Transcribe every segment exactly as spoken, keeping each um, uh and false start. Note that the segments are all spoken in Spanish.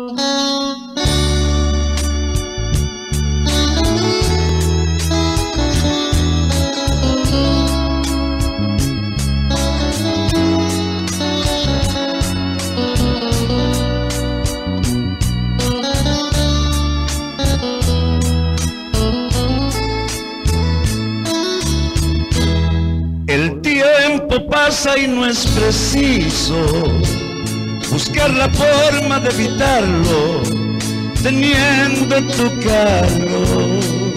El tiempo pasa y no es preciso buscar la forma de evitarlo, teniendo tu carro.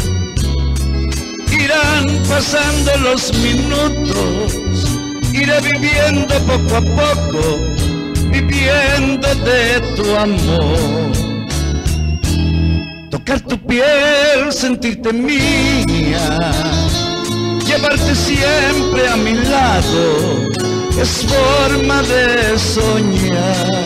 Irán pasando los minutos, iré viviendo poco a poco, viviendo de tu amor. Tocar tu piel, sentirte mía, llevarte siempre a mi lado, es forma de soñar.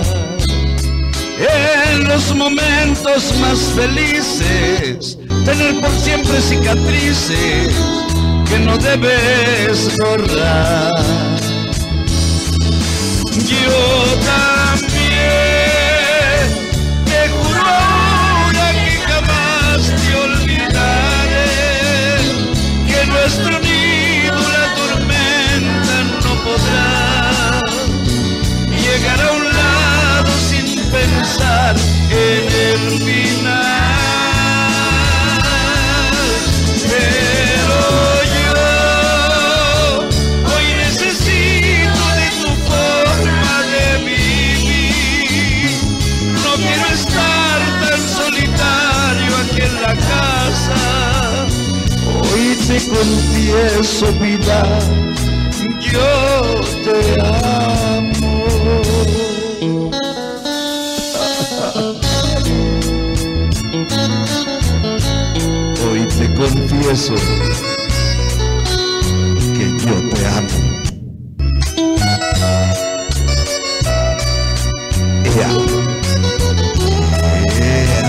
En los momentos más felices, tener por siempre cicatrices que no debes borrar. Yo también te juro ahora que jamás te olvidaré, que nuestro nido la tormenta no podrá llegar a un lado sin pensar en el final. Pero yo hoy necesito de tu forma de vivir. No quiero estar tan solitario aquí en la casa. Hoy te confieso, vida, yo te amo. Hoy te confieso que yo te amo. Ea. Ea.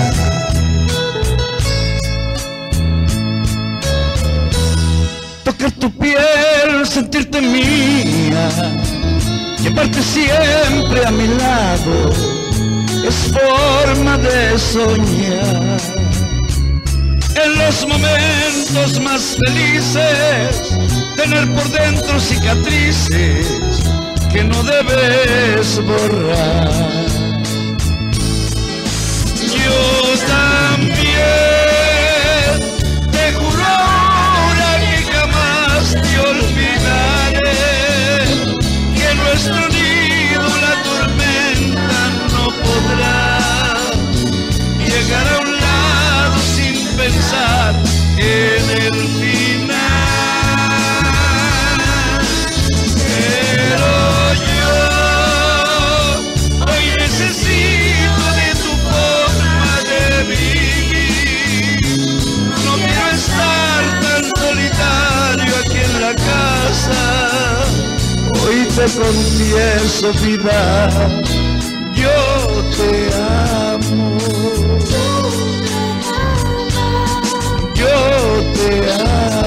Tocar tu piel, sentirte mía, llevarte siempre a mi lado, es forma de soñar. En los momentos más felices, tener por dentro cicatrices que no debes borrar. Yo también te juro ahora que jamás te olvidaré, que nuestro nido la tormenta no podrá llegar a un lado sin pensar en el final. Pero yo hoy necesito de tu forma de vivir. No quiero estar tan solitario aquí en la casa. Hoy te confieso, vida, yo te amo. Yo te amo.